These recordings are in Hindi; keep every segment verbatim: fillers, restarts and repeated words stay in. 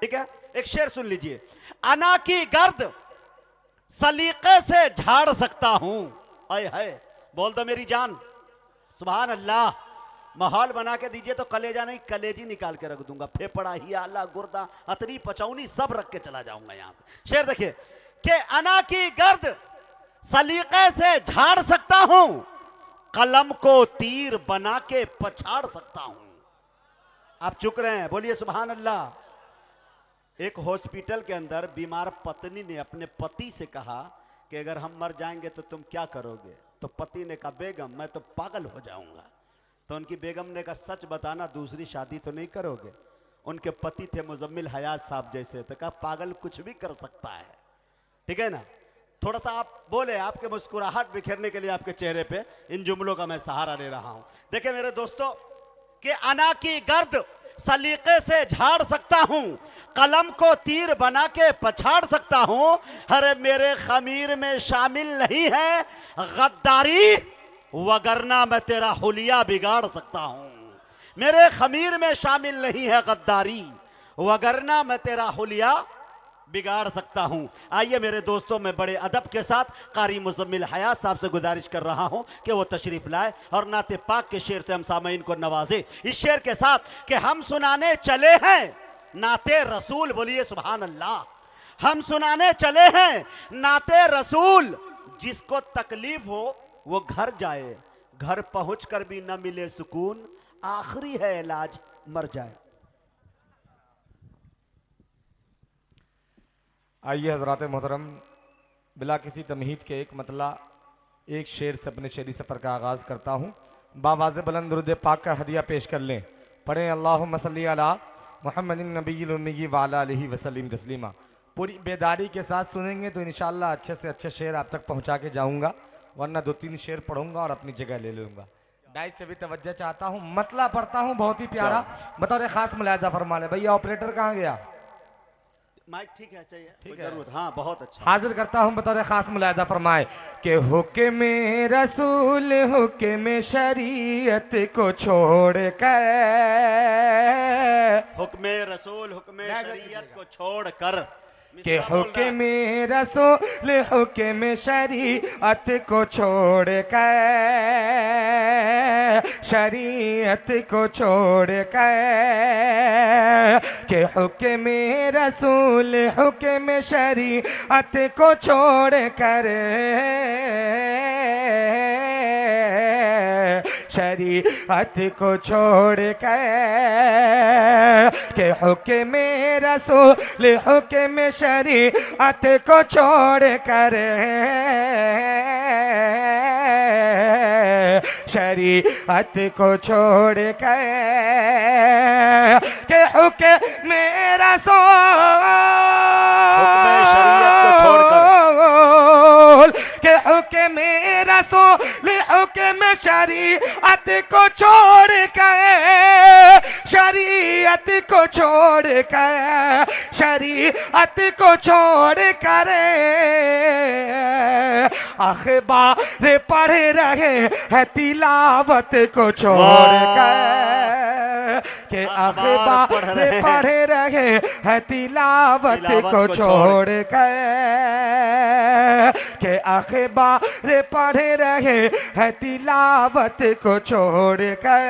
ठीक है, एक शेर सुन लीजिए। अना की गर्द सलीके से झाड़ सकता हूं, आए हाय, बोल दो मेरी जान, सुभान अल्लाह। माहौल बना के दीजिए तो कलेजा नहीं कलेजी निकाल के रख दूंगा, फेफड़ा ही आला गुर्दा अतरी पचौनी सब रख के चला जाऊंगा यहां से। शेर देखिए कि अना की गर्द सलीके से झाड़ सकता हूं, कलम को तीर बना के पछाड़ सकता हूं। आप चुक रहे हैं, बोलिए सुभान अल्लाह। एक हॉस्पिटल के अंदर बीमार पत्नी ने अपने पति से कहा कि अगर हम मर जाएंगे तो तुम क्या करोगे? तो पति ने कहा बेगम मैं तो पागल हो जाऊंगा। तो उनकी बेगम ने कहा सच बताना दूसरी शादी तो नहीं करोगे? उनके पति थे मुजम्मिल हयात साहब जैसे, तो कहा पागल कुछ भी कर सकता है, ठीक है ना। थोड़ा सा आप बोले, आपके मुस्कुराहट बिखेरने के लिए आपके चेहरे पे इन जुमलों का मैं सहारा ले रहा हूं। देखिए मेरे दोस्तों कि अना की गर्द सलीके से झाड़ सकता हूं, कलम को तीर बना के पछाड़ सकता हूं। अरे मेरे खमीर में शामिल नहीं है गद्दारी, वगरना मैं तेरा हुलिया बिगाड़ सकता हूं। मेरे खमीर में शामिल नहीं है गद्दारी, वगरना मैं तेरा हुलिया बिगाड़ सकता हूं। आइए मेरे दोस्तों, मैं बड़े अदब के साथ कारी मुजम्मिल हयात साहब से गुजारिश कर रहा हूं कि वो तशरीफ लाए और नाते पाक के शेर से हम सामईन को नवाजे। इस शेर के साथ कि हम सुनाने चले हैं नाते रसूल, बोलिए सुभान अल्लाह। हम सुनाने चले हैं नाते रसूल, जिसको तकलीफ हो वो घर जाए, घर पहुंचकर भी न मिले सुकून, आखिरी है इलाज मर जाए। आइए हजरात मोहतरम, बिला किसी तमहीद के एक मतला एक शेर से अपने शेरी सफ़र का आगाज़ करता हूँ। बावाज़ बुलंद दुरूद पाक का हदिया पेश कर लें। पढ़ें अल्लाहुम्मा सल्ली अला मुहम्मदिन नबिय्यिल उम्मी व अला आलिहि वसल्लम तस्लीमा। पूरी बेदारी के साथ सुनेंगे तो इंशाअल्लाह अच्छे से अच्छे शेर आप तक पहुँचा के जाऊँगा, वरना दो तीन शेर पढ़ूंगा और अपनी जगह ले लूँगा। डाइस से भी तवज्जो चाहता हूँ, मतला पढ़ता हूँ बहुत ही प्यारा, बतौर ख़ास मुलाहिज़ा फरमा ले। भैया ऑपरेटर कहाँ गया? माइक ठीक है, चाहिए ठीक है, हाँ बहुत अच्छा। हाजिर करता हूँ बतौर खास मुलाहिज़ा फरमाए कि हुक्म रसूल हुक्म शरीयत को छोड़ कर, हुक्म रसूल हुक्म शरीयत को छोड़ कर, कि हुक्म रसूल हुक्म शरीयत को छोड़ कर, शरीयत को छोड़ कर, कि हुक्म रसूल हुक्म शरीयत को छोड़ कर, शरीयत को छोड़ कर, कि हुक्म रसूल हुक्म शरीयत को छोड़ कर, शरीयत को छोड़ कर, कि हुक्म रसूल के हुक्म रसूल हुक्म शरीयत को छोड़ कर, शरीयत को छोड़ कर, शरीयत को छोड़ कर, अखबार पढ़ रहे हैं तिलावत को छोड़ कर, के अखबार पढ़ रहे हैं तिलावत को छोड़ कर, के अखबार पढ़ रहे हैं तिलावत को छोड़ कर।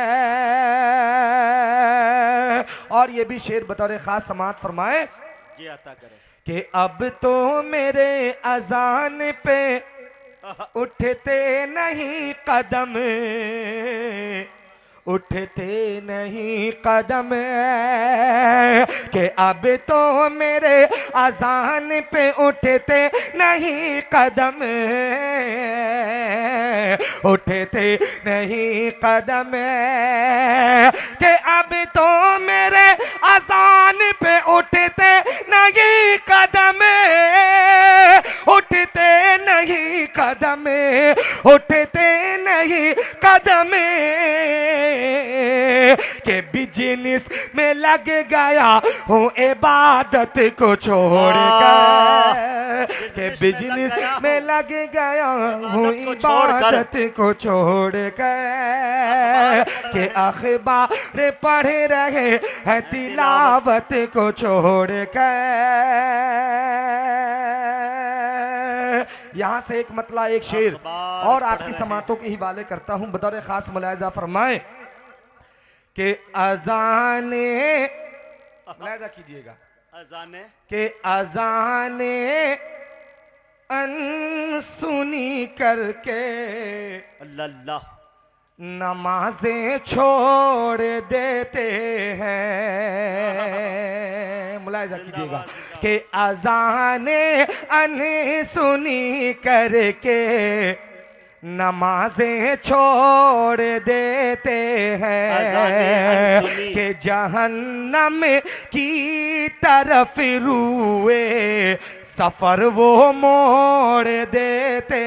और ये भी शेर बतौर खास समात फरमाए जी अता करें कि अब तो मेरे अजान पे उठते नहीं कदम, उठते नहीं कदम, कि अब तो मेरे अजान पे उठते नहीं कदम, उठते नहीं कदम, कि अब तो मेरे अजान पे उठते नहीं कदम, उठते नहीं कदम, उठते नहीं कदम, के बिजनेस में लग गया हूँ इबादत को छोड़ कर, कि बिजनेस में लग गया हूँ इबादत को छोड़ कर, कि अखबार पढ़ रहे हैं तिलावत को छोड़ कर। यहाँ से एक मतला एक शेर और आपकी समातों के हवाले करता हूँ, बतौर खास मुलाहिजा फरमाएं कि अजाने, मुलाहिजा कीजिएगा, अजाने के अजाने अनसुनी करके अल्लाह नमाजें छोड़ देते हैं। मुलाहिजा कीजिएगा कि अजाने अनसुनी करके नमाजें छोड़ देते हैं, कि जहन्नम की तरफ रुए सफर वो मोड़ देते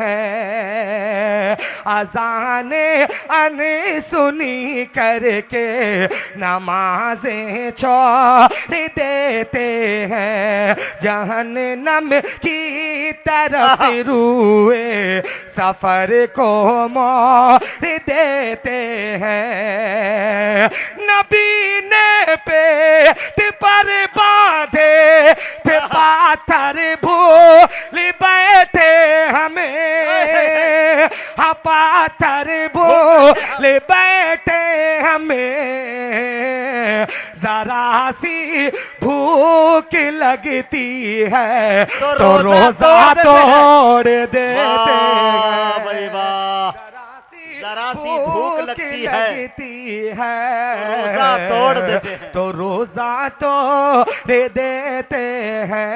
हैं। अज़ाने अनसुनी करके नमाजें छोड़ देते हैं, जहन्नम की तरफ रुए सफर को मोड़ देते हैं। नबी ने पेट पर बांधे थे पाथर भूल बैठे हमें, हाँ पाथर भूल बैठे हमें, जरा सी भूख लगती है तो, तो रोजा तोड़ देते हैं। भाई वाह, जरा सी भूख लगती है, लगती है तो रोजा तोड़ देते हैं, तो रोजा तोड़ देते हैं।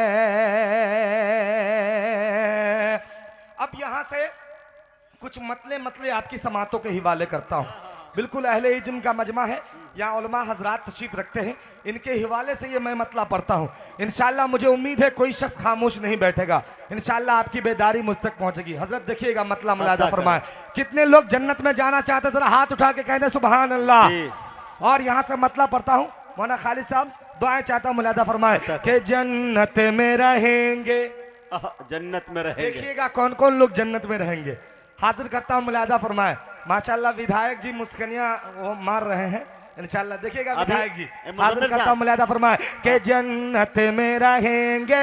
अब यहाँ से कुछ मतले मतले आपकी समातों के हवाले करता हूँ। बिल्कुल अहले इल्म का मजमा है, यहाँ उलमा हजरात तशरीफ रखते हैं, इनके हवाले से ये मैं मतला पढ़ता हूँ। इंशाअल्लाह मुझे उम्मीद है कोई शख्स खामोश नहीं बैठेगा, इंशाअल्लाह आपकी बेदारी मुझ तक पहुँचेगी। हजरत देखिएगा मतला मुलादा फरमाए। कितने लोग जन्नत में जाना चाहते जरा हाथ उठा के कहते सुभान अल्लाह। और यहाँ से मतला पढ़ता हूँ, मौलाना खालिद साहब दुआएं चाहता हूँ, मुलादा फरमाए कि जन्नत में रहेंगे, जन्नत में रहेंगे। देखिएगा कौन कौन लोग जन्नत में रहेंगे। हाजिर करता हूँ, मुलादा फरमाए। माशाल्लाह विधायक जी मुस्कनियाँ वो मार रहे हैं, इंशाल्लाह देखिएगा विधायक जी। हाजिर करता हूँ, मुलादा फरमाए कि जन्नत में रहेंगे,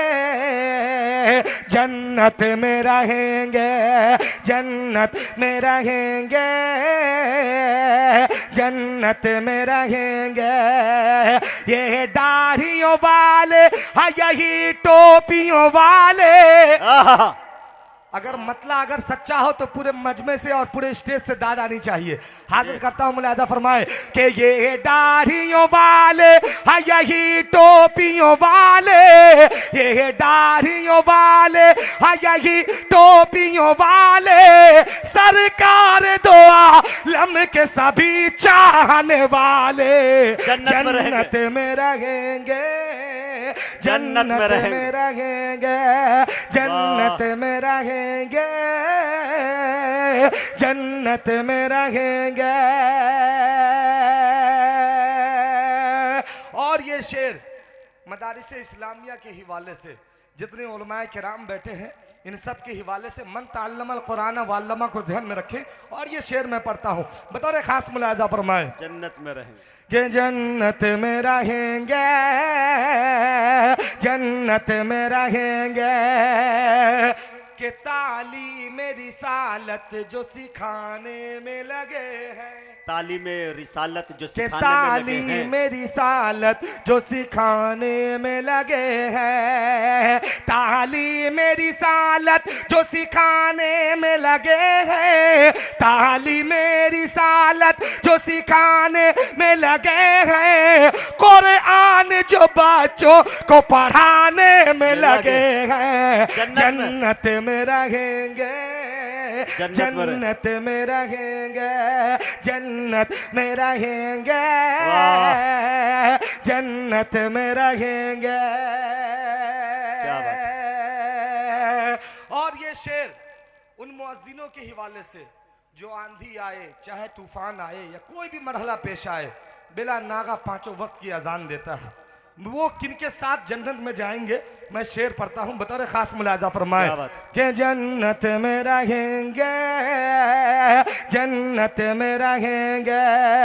जन्नत में रहेंगे, जन्नत में रहेंगे, जन्नत में रहेंगे। ये दाढ़ियों वाले, हाँ यही टोपियों वाले। अगर मतला अगर सच्चा हो तो पूरे मजमे से और पूरे स्टेज से दाद आनी चाहिए। हाजिर करता हूँ, मुलाहिदा फरमाए कि ये दाढ़ियों वाले, हाँ यही टोपियों वाले, ये दाढ़ियों वाले, हाँ यही टोपियों वाले, सरकार दो आलम के सभी चाहने वाले जन्नत में रहेंगे, जन्नत में रहेंगे, जन्नत में रहेंगे, जन्नत में रहेंगे। और ये शेर मदारिस इस्लामिया के हवाले से जितने उलमाए किराम बैठे हैं इन सब के हवाले से मन ताल्लमल कुरान वाल्लमा को ज़हन में रखें। और ये शेर मैं पढ़ता हूँ, बतौर खास मुलाहिजा फरमाएं। जन्नत में रहेंगे, कि जन्नत में रहेंगे, जन्नत में रहेंगे, कि तालीम रिसालत जो सिखाने में लगे हैं, तालीम रिसालत जो सिखाने तालीम रिसालत जो सिखाने में लगे हैं, तालीम रिसालत जो सिखाने में लगे हैं, तालीम रिसालत जो सिखाने में लगे हैं, कुरान जो बच्चों को पढ़ाने में लगे हैं, जन्नत में रहेंगे, जन्नत में रहेंगे, जन्नत में रहेंगे, जन्नत में रहेंगे। और ये शेर उन मुअज्जिनों के हवाले से जो आंधी आए, चाहे तूफान आए या कोई भी मरहला पेश आए, बिला नागा पांचों वक्त की अजान देता है, वो किनके साथ जन्नत में जाएंगे। मैं शेर पढ़ता हूँ, बतौर खास मुलाजा फरमाए कि जन्नत में रहेंगे, जन्नत में रहेंगे,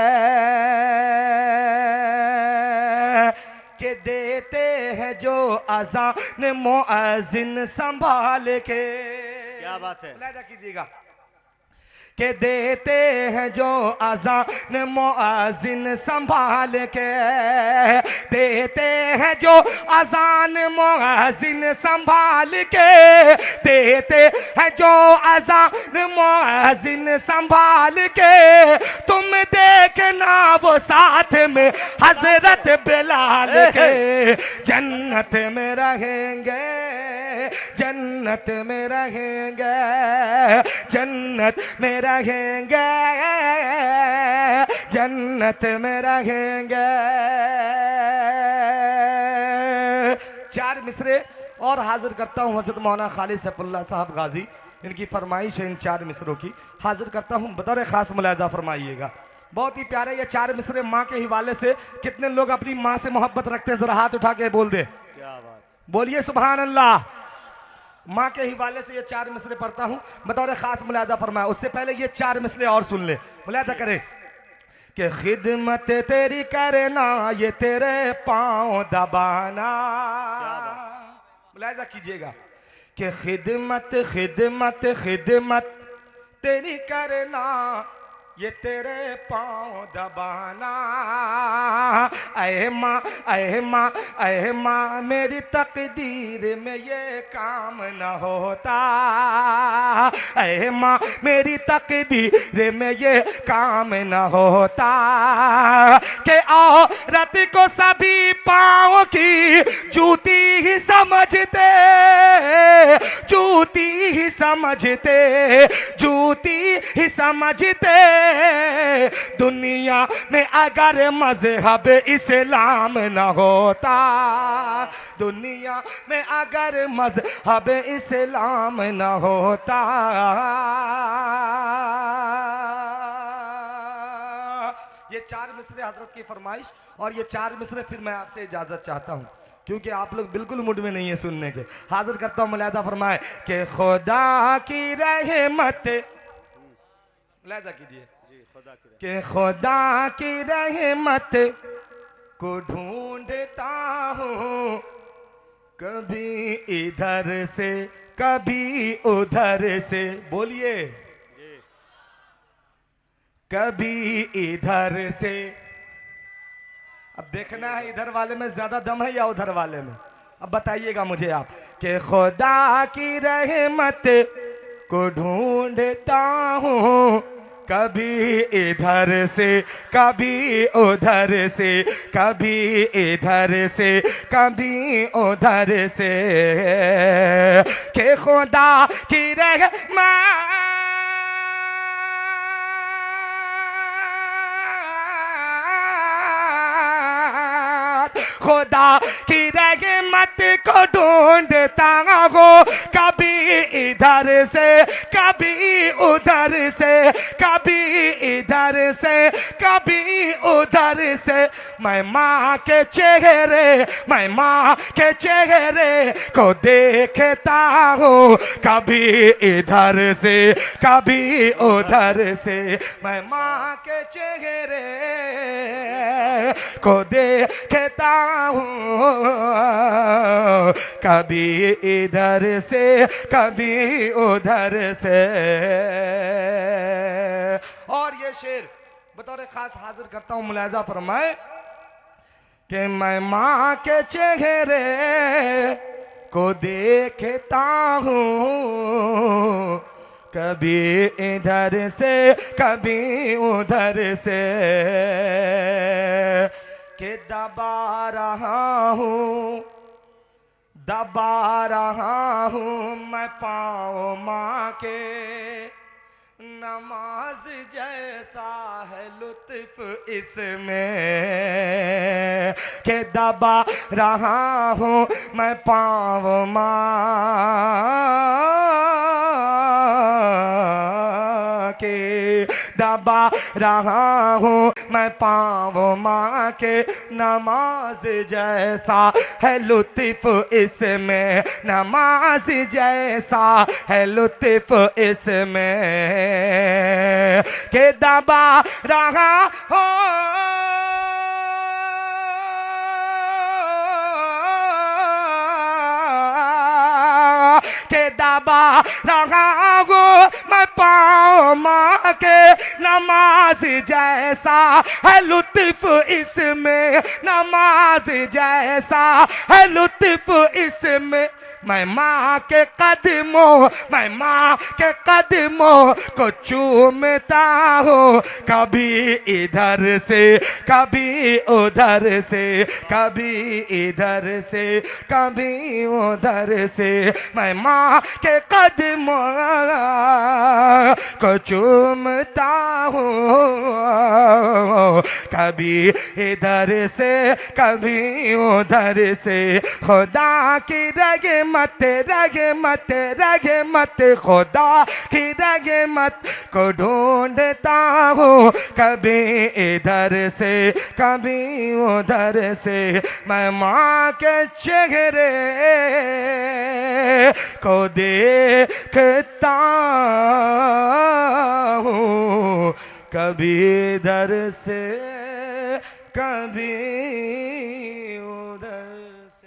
के देते हैं जो अज़ान मुअज़्ज़िन संभाल के। क्या बात है, मुलाजा कीजिएगा के देते हैं जो अज़ान मुअज़्ज़िन संभाल के, देते हैं जो अज़ान मुअज़्ज़िन संभाल के, देते हैं जो अज़ान मुअज़्ज़िन संभाल के। तुम देखना वो साथ में हज़रत बिलाल के, जन्नत में रहेंगे, जन्नत में रहेंगे, जन्नत में रहेंगे, जन्नत में रहेंगे। चार मिसरे और हाजिर करता हूँ हज़रत मौलाना खालिद सैफुल्लाह साहब गाजी, इनकी फरमाइश है इन चार मिसरों की, हाजिर करता हूँ, बतौर खास मुलाजा फरमाइएगा। बहुत ही प्यारे ये चार मिसरे माँ के हवाले से। कितने लोग अपनी माँ से मोहब्बत रखते हैं, जरा हाथ उठा के बोल दे। क्या बात, बोलिए सुभान अल्लाह। माँ के हिवाले से ये चार मिसरे पढ़ता हूँ, बतौर खास मुलाजा फरमाया। उससे पहले ये चार मिसरे और सुन ले, मुलाजा करें कि खिदमत तेरी करना ये तेरे पाँव दबाना। मुलाजा कीजिएगा कि खिदमत खिदमत खिदमत तेरी करना ये तेरे पाँव दबाना। ऐ माँ ऐ माँ ऐ माँ मेरी तकदीर में ये काम न होता, ऐ माँ मेरी तकदीर में ये काम न होता। कि औरत को सभी पाँव की जूती ही समझते, जूती ही समझते, जूती ही समझते। दुनिया में अगर मज़हब इस्लाम न होता, दुनिया में अगर मज़हब इस्लाम न होता। ये चार मिसरे हजरत की फरमाइश, और ये चार मिसरे फिर मैं आपसे इजाजत चाहता हूँ क्योंकि आप लोग बिल्कुल मूड में नहीं है सुनने के। हाजिर करता हूँ, मुलाजा फरमाए कि खुदा की रहमत, मुलाजा कीजिए कि खुदा की रहमत को ढूंढता हूँ, कभी इधर से कभी उधर से। बोलिए, कभी इधर से। अब देखना है इधर वाले में ज्यादा दम है या उधर वाले में, अब बताइएगा मुझे आप। कि खुदा की रहमत को ढूंढता हूँ, कभी इधर से कभी उधर से, कभी इधर से कभी उधर से। के खुदा की रहमत, खुदा की रहमत को ढूंढता हो, कभी इधर से कभी उधर से, कभी इधर से कभी उधर से। मैं माँ के चेहरे, मैं माँ के चेहरे को देखता हूँ, कभी इधर से कभी उधर से। मैं माँ के चेहरे को देखता हूँ, कभी इधर से कभी उधर से। और ये शेर बतौर खास हाजिर करता हूँ, मुलाजा फरमाए कि मैं माँ के चेहरे को देखता हूँ, कभी इधर से कभी उधर से। के दबा रहा हूँ, दबा रहा हूँ मैं पाँव माँ के, नमाज जैसा है लुत्फ इसमें। के दबा रहा हूँ मैं पाँव माँ के, दबा रहा हूँ मैं पाँव माँ के नमाज जैसा है लुत्फ इसमें, नमाज जैसा है लुत्फ इसमें के दबा रहा हूँ के दबा रहा हूँ मैं पाँव माँ के नमाज जैसा है लुत्फ इसमें, नमाज जैसा है लुत्फ इसमें। मैं माँ के कदमों मैं माँ के कदमों को चूमता हूँ, कभी इधर से कभी उधर से, कभी इधर से कभी उधर से। मैं माँ के कदमों को चूमता हूँ, कभी इधर से कभी उधर से। खुदा की रगे मत रगे मत रगे मत खुदा की रगे मत को ढूंढता हूँ, कभी इधर से कभी उधर से। मैं माँ के चेहरे को देखता हूँ, कभी इधर से कभी उधर से।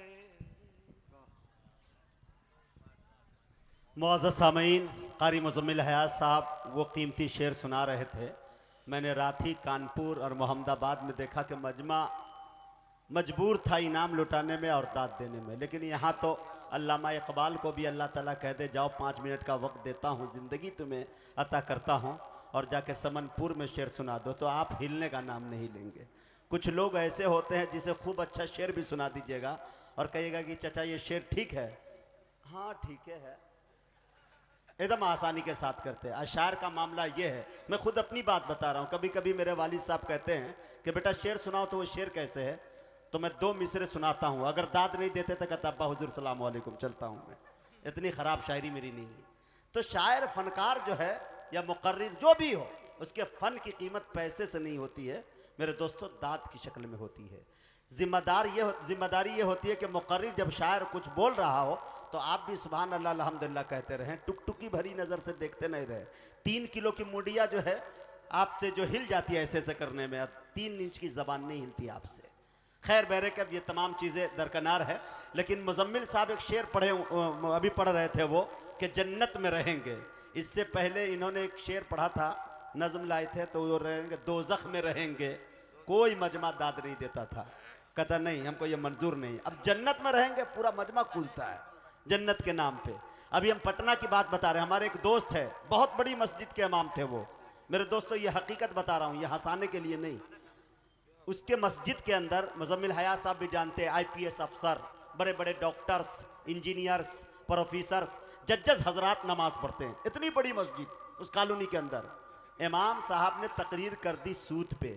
मुअज़्ज़ज़ सामीन, क़ारी मुज़म्मिल हयात साहब वो कीमती शेर सुना रहे थे। मैंने राठी, कानपुर और मोहम्मदाबाद में देखा कि मजमा मजबूर था इनाम लुटाने में और दाद देने में, लेकिन यहाँ तो अल्लामा इकबाल को भी अल्लाह ताला कह दे जाओ पाँच मिनट का वक्त देता हूँ, ज़िंदगी तुम्हें अता करता हूँ और जाके समनपुर में शेर सुना दो, तो आप हिलने का नाम नहीं लेंगे। कुछ लोग ऐसे होते हैं जिसे खूब अच्छा शेर भी सुना दीजिएगा और कहिएगा कि चाचा ये शेर ठीक है, हाँ ठीक है, एकदम आसानी के साथ करते हैं। अशार का मामला ये है, मैं खुद अपनी बात बता रहा हूँ। कभी कभी मेरे वालिद साहब कहते हैं कि बेटा शेर सुनाओ, तो वो शेर कैसे है, तो मैं दो मिसरे सुनाता हूँ, अगर दाद नहीं देते तो कहता अब्बा हुजूर सलाम वालेकुम, चलता हूँ मैं, इतनी ख़राब शायरी मेरी नहीं है। तो शायर फनकार जो है या मुकर्रिर जो भी हो, उसके फ़न की कीमत पैसे से नहीं होती है मेरे दोस्तों, दाद की शक्ल में होती है। जिम्मेदार ये जिम्मेदारी ये होती है कि मुकर्रिर जब शायर कुछ बोल रहा हो तो आप भी सुभान अल्लाह अल्हम्दुलिल्लाह कहते रहें, टुकटुकी भरी नज़र से देखते नहीं रहे। तीन किलो की मुंडिया जो है आपसे जो हिल जाती है ऐसे ऐसे करने में, तीन इंच की ज़बान नहीं हिलती आपसे। खैर बहरे कब ये तमाम चीज़ें दरकनार है, लेकिन मुज़म्मिल साहब एक शेर पढ़े अभी पढ़ रहे थे वो कि जन्नत में रहेंगे। इससे पहले इन्होंने एक शेर पढ़ा था, नज़म लाए थे, तो वो रहेंगे दोज़ख में रहेंगे, कोई मजमा दाद नहीं देता था, कहता नहीं हमको ये मंजूर नहीं। अब जन्नत में रहेंगे, पूरा मजमा कूदता है जन्नत के नाम पे। अभी हम पटना की बात बता रहे हैं, हमारे एक दोस्त है, बहुत बड़ी मस्जिद के इमाम थे वो। मेरे दोस्तों ये हकीकत बता रहा हूँ, ये हंसाने के लिए नहीं। उसके मस्जिद के अंदर मुज़म्मिल हयात साहब भी जानते हैं, आई पी एस अफसर, बड़े बड़े डॉक्टर्स, इंजीनियर्स, प्रोफेसर्स, जजेस हजरात नमाज पढ़ते हैं। इतनी बड़ी मस्जिद उस कॉलोनी के अंदर। इमाम साहब ने तकरीर कर दी सूद पे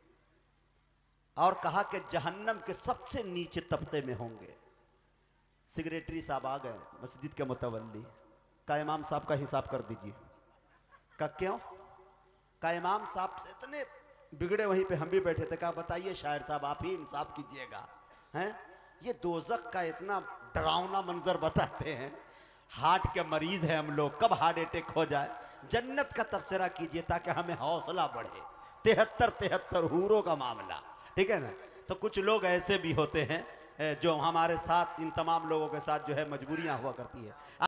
और कहा कि जहन्नम के सबसे नीचे तबके में होंगे। सेक्रेटरी साहब आ गए, मस्जिद के मुतवल्ली, का इमाम साहब का हिसाब कर दीजिए। का क्यों? का इमाम साहब से इतने बिगड़े, वहीं पे हम भी बैठे थे। कहा बताइए शायर साहब आप ही इंसाफ कीजिएगा, हैं ये दोज़ख का इतना डरावना मंजर बताते हैं, हार्ट के मरीज हैं हम लोग, कब हार्ट अटैक हो जाए। जन्नत का तबसरा कीजिए ताकि हमें हौसला बढ़े। तिहत्तर तिहत्तर हूरों का मामला, ठीक है ना। तो कुछ लोग ऐसे भी होते हैं जो हमारे साथ, इन तमाम लोगों के साथ जो है मजबूरियां हुआ करती है।